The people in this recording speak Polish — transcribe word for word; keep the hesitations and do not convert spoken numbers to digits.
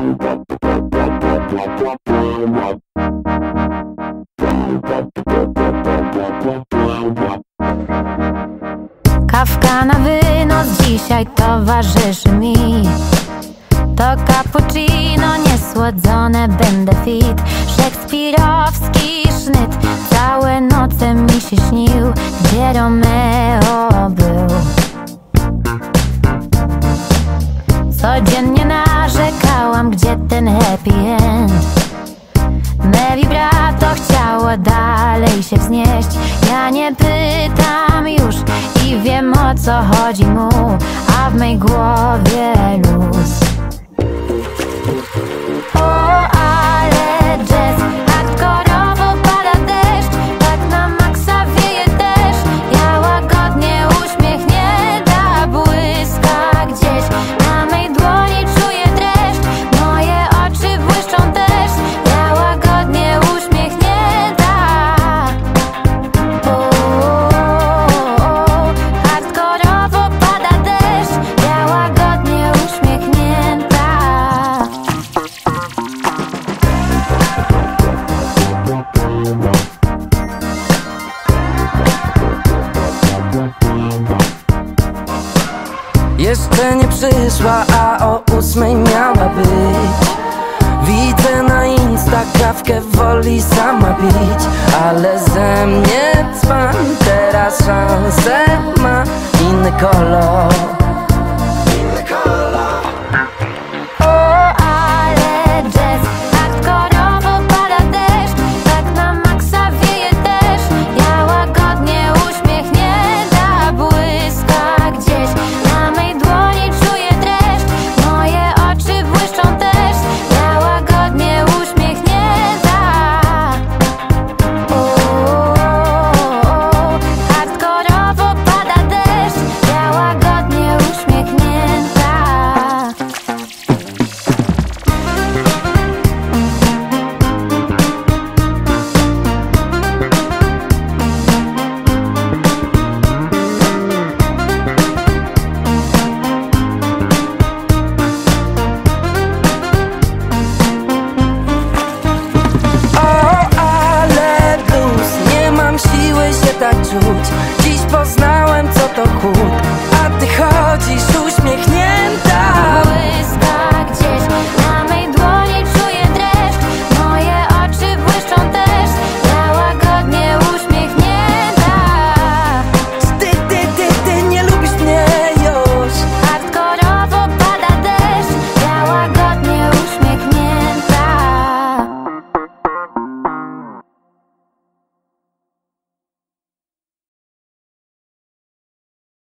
Kawka na wynos dzisiaj towarzyszy mi. To cappuccino niesłodzone, będę fit. Szekspirowski sznyt, całe noce mi się śnił, gdzie Romeo był. Codziennie narzekałam, gdzie ten happy end. Me vibrato chciało dalej się wznieść. Ja nie pytam już i wiem, o co chodzi mu, a w mej głowie luz. O, ale jazz, hardkorowo pada deszcz, tak na maksa wieje też. Ja łagodnie uśmiechnięta, błyska gdzieś na mej dłoni, czuję dreszcz. Moje oczy błyszczą też, ja łagodnie uśmiechnięta. O, hardkorowo pada deszcz, ja łagodnie uśmiechnięta. Jeszcze nie przyszła, a o ósmej miała być. Widzę na Insta kawkę, woli sama pić, ale ze mnie dzban, teraz szansę ma inny kolor.